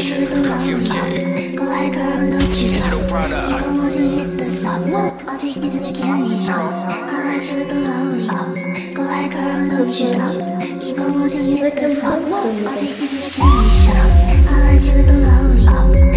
Future. Go ahead, girl, don't you stop. Keep on moving, hit the spot. I'll take you to the candy shop. I'll let you below you. Go ahead, girl, don't you stop. Keep on moving, hit the spot. I'll take you to the candy shop. I'll let you below you.